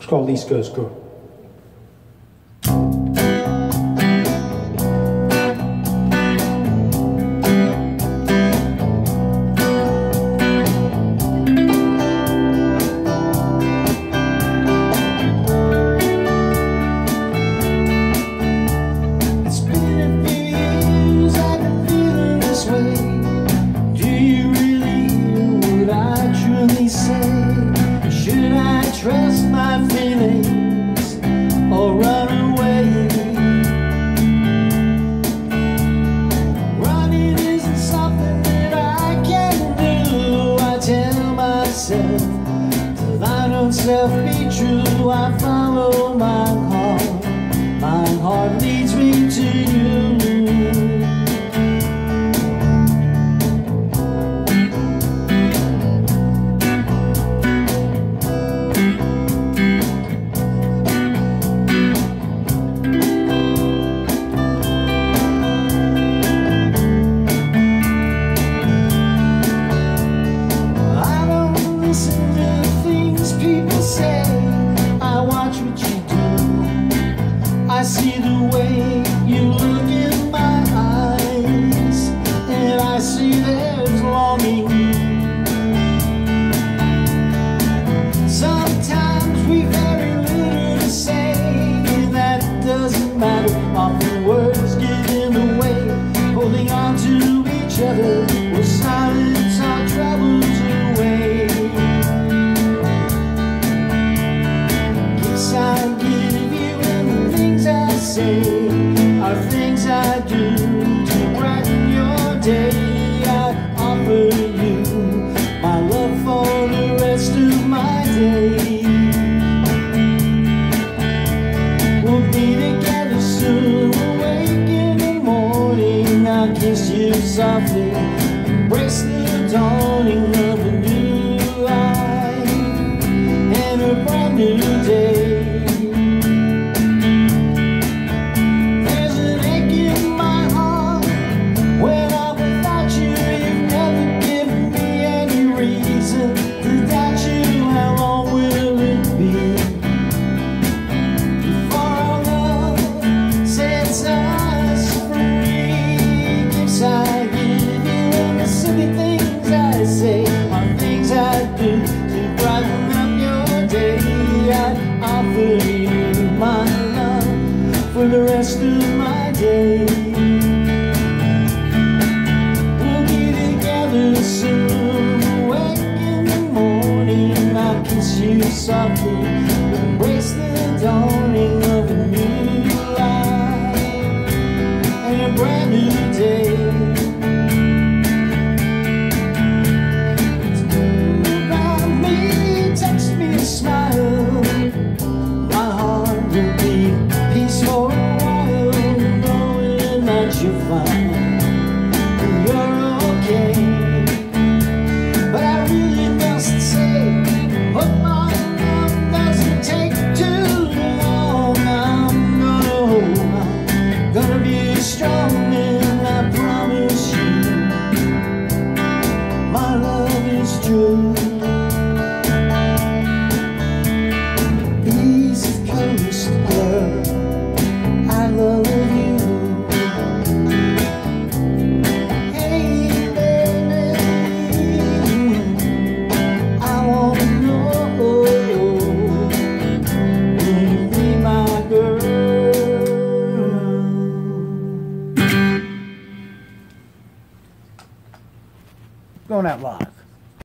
called East Coast Crew. Trust my feelings or run away. Running isn't something that I can do. I tell myself, till I don't self be true, I follow my heart. My heart leads me to you. Listen to the things people say. I watch what you do. I see the way you look in my eyes, and I see there's longing. Sometimes we very little to say, and that doesn't matter. Often words get in the way. Holding on to each other will silence our troubles away. I give you and the things I say are things I do to brighten your day. I offer you my love for the rest of my day. We'll be together soon, awake in the morning. I'll kiss you softly, embrace the dawning of a new life and a brand new day. My love for the rest of my day. We'll be together soon, awake in the morning. I'll kiss you softly, embrace the dawning of a new life and a brand new day. About me, text me a smile. Peaceful while knowing that you're fine, you're okay. But I really must say, hope my love doesn't take too long. I'm gonna hold on, gonna be strong, and I promise you, my love is true. East Coast girl, I love you. Hey baby, I wanna know, will you be my girl? Going out live.